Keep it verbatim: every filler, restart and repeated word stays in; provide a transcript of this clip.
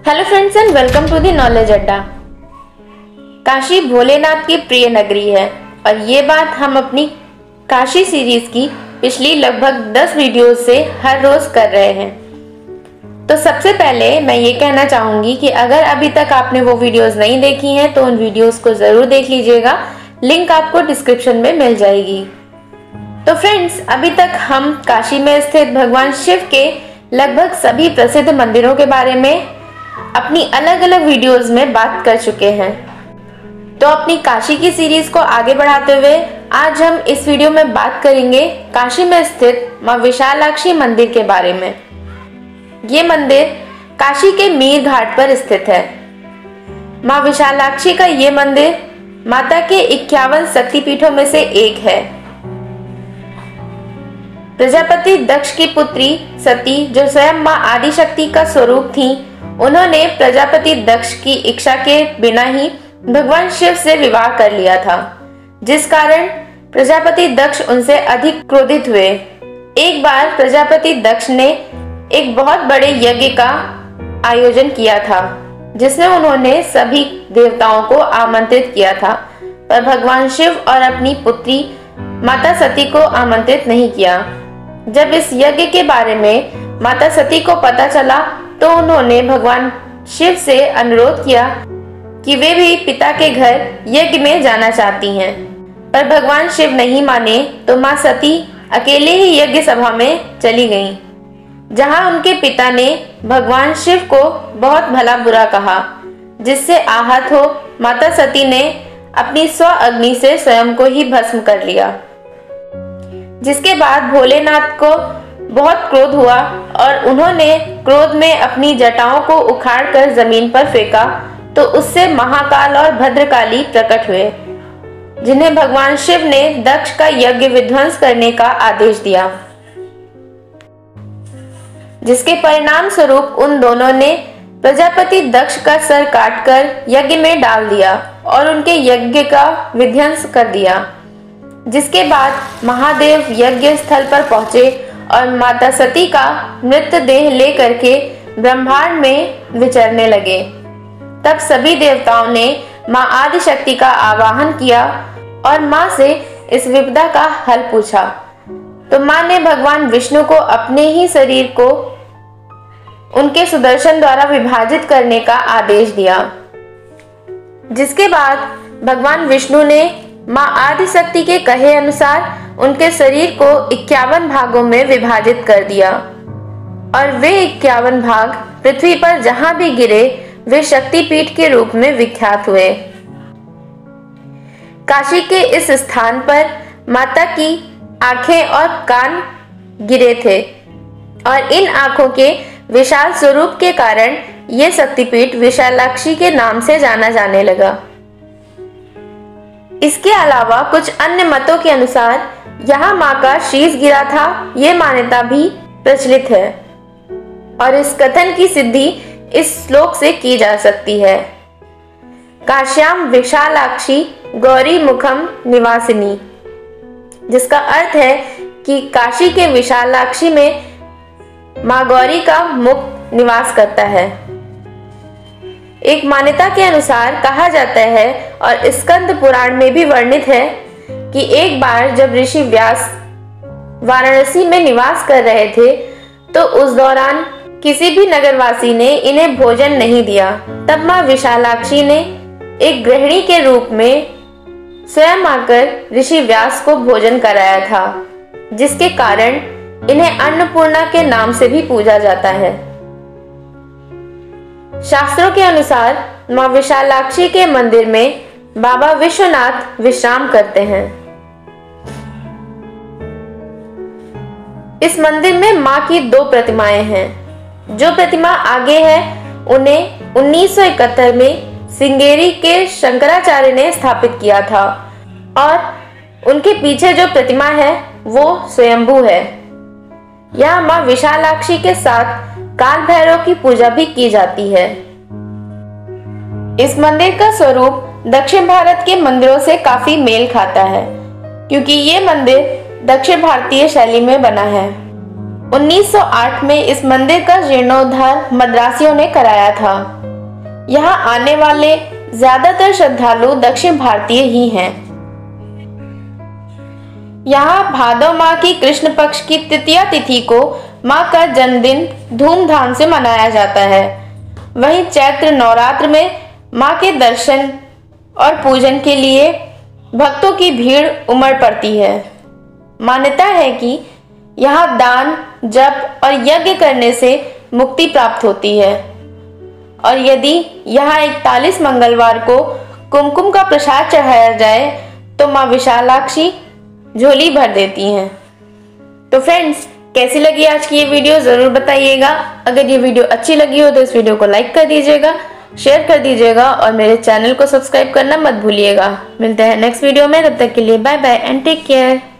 Hello friends and welcome to the knowledge अड्डा। काशी भोलेनाथ की प्रिय नगरी है और ये बात हम अपनी काशी सीरीज की पिछली लगभग दस वीडियोस से हर रोज कर रहे हैं। तो सबसे पहले मैं ये कहना चाहूंगी कि अगर अभी तक आपने वो वीडियोस नहीं देखी हैं तो उन वीडियोस को जरूर देख लीजिएगा, लिंक आपको डिस्क्रिप्शन में मिल जाएगी। तो फ्रेंड्स, अभी तक हम काशी में स्थित भगवान शिव के लगभग सभी प्रसिद्ध मंदिरों के बारे में अपनी अलग अलग वीडियोस में बात कर चुके हैं। तो अपनी काशी की सीरीज को आगे बढ़ाते हुए आज हम इस वीडियो में बात करेंगे काशी में स्थित मां विशालाक्षी मंदिर के बारे में। ये मंदिर काशी के मीर घाट पर स्थित है। मां विशालाक्षी का ये मंदिर माता के इक्यावन शक्तिपीठों में से एक है। प्रजापति दक्ष की पुत्री सती, जो स्वयं मां आदिशक्ति का स्वरूप थी, उन्होंने प्रजापति दक्ष की इच्छा के बिना ही भगवान शिव से विवाह कर लिया था, जिस कारण प्रजापति दक्ष उनसे अधिक क्रोधित हुए। एक बार प्रजापति दक्ष ने एक बहुत बड़े यज्ञ का आयोजन किया था, जिसमें उन्होंने सभी देवताओं को आमंत्रित किया था, पर भगवान शिव और अपनी पुत्री माता सती को आमंत्रित नहीं किया। जब इस यज्ञ के बारे में माता सती को पता चला तो उन्होंने भगवान शिव से अनुरोध किया कि वे भी पिता के घर यज्ञ में जाना चाहती हैं, पर भगवान शिव नहीं माने तो मां सती अकेले ही यज्ञ सभा में चली गईं, जहां उनके पिता ने भगवान शिव को बहुत भला बुरा कहा, जिससे आहत हो माता सती ने अपनी स्व अग्नि से स्वयं को ही भस्म कर लिया। जिसके बाद भोलेनाथ को बहुत क्रोध हुआ और उन्होंने क्रोध में अपनी जटाओं को उखाड़कर जमीन पर फेंका, तो उससे महाकाल और भद्रकाली प्रकट हुए, जिन्हें भगवान शिव ने दक्ष का यज्ञ विध्वंस करने का आदेश दिया। जिसके परिणाम स्वरूप उन दोनों ने प्रजापति दक्ष का सर काटकर यज्ञ में डाल दिया और उनके यज्ञ का विध्वंस कर दिया। जिसके बाद महादेव यज्ञ स्थल पर पहुंचे और माता सती का मृतदेह लेकर के ब्रह्मांड में विचरने लगे। तब सभी देवताओं ने मां आदिशक्ति का आवाहन किया और मां से इस विपदा का हल पूछा। तो मां ने भगवान विष्णु को अपने ही शरीर को उनके सुदर्शन द्वारा विभाजित करने का आदेश दिया। जिसके बाद भगवान विष्णु ने मां आदिशक्ति के कहे अनुसार उनके शरीर को इक्यावन भागों में विभाजित कर दिया और वे इक्यावन भाग पृथ्वी पर जहां भी गिरे वे शक्तिपीठ के रूप में विख्यात हुए। काशी के इस स्थान पर माता की आंखें और कान गिरे थे और इन आंखों के विशाल स्वरूप के कारण ये शक्तिपीठ विशालाक्षी के नाम से जाना जाने लगा। इसके अलावा कुछ अन्य मतों के अनुसार यहाँ मां का शीश गिरा था, ये मान्यता भी प्रचलित है और इस कथन की सिद्धि इस श्लोक से की जा सकती है। काश्याम विशालाक्षी गौरी मुखम निवासिनी, जिसका अर्थ है कि काशी के विशालाक्षी में मां गौरी का मुख निवास करता है। एक मान्यता के अनुसार कहा जाता है और स्कंद पुराण में भी वर्णित है कि एक बार जब ऋषि व्यास वाराणसी में निवास कर रहे थे तो उस दौरान किसी भी नगरवासी ने इन्हें भोजन नहीं दिया। तब मां विशालाक्षी ने एक गृहिणी के रूप में स्वयं आकर ऋषि व्यास को भोजन कराया था, जिसके कारण इन्हें अन्नपूर्णा के नाम से भी पूजा जाता है। शास्त्रों के अनुसार मां विशालाक्षी के मंदिर में बाबा विश्वनाथ विश्राम करते हैं। इस मंदिर में मां की दो प्रतिमाएं हैं। जो प्रतिमा आगे है उन्हें उन्नीस सौ इकहत्तर में सिंगेरी के शंकराचार्य ने स्थापित किया था और उनके पीछे जो प्रतिमा है वो स्वयंभू है। यहाँ मां विशालाक्षी के साथ काल भैरव की पूजा भी की जाती है। इस मंदिर का स्वरूप दक्षिण भारत के मंदिरों से काफी मेल खाता है, क्योंकि ये मंदिर दक्षिण भारतीय शैली में बना है। उन्नीस सौ आठ में इस मंदिर का जीर्णोद्धार मद्रासियों ने कराया था। यहाँ आने वाले ज्यादातर श्रद्धालु दक्षिण भारतीय ही हैं। यहाँ भादव माह की कृष्ण पक्ष की तृतीया तिथि को माँ का जन्मदिन धूमधाम से मनाया जाता है। वहीं चैत्र नवरात्र में माँ के दर्शन और पूजन के लिए भक्तों की भीड़ उमड़ पड़ती है। मान्यता है कि यहाँ दान, जप और यज्ञ करने से मुक्ति प्राप्त होती है और यदि यहाँ इकतालीस मंगलवार को कुमकुम का प्रसाद चढ़ाया जाए तो माँ विशालाक्षी झोली भर देती हैं। तो फ्रेंड्स, कैसी लगी आज की ये वीडियो ज़रूर बताइएगा। अगर ये वीडियो अच्छी लगी हो तो इस वीडियो को लाइक कर दीजिएगा, शेयर कर दीजिएगा और मेरे चैनल को सब्सक्राइब करना मत भूलिएगा। मिलते हैं नेक्स्ट वीडियो में, तब तक के लिए bye bye and take care.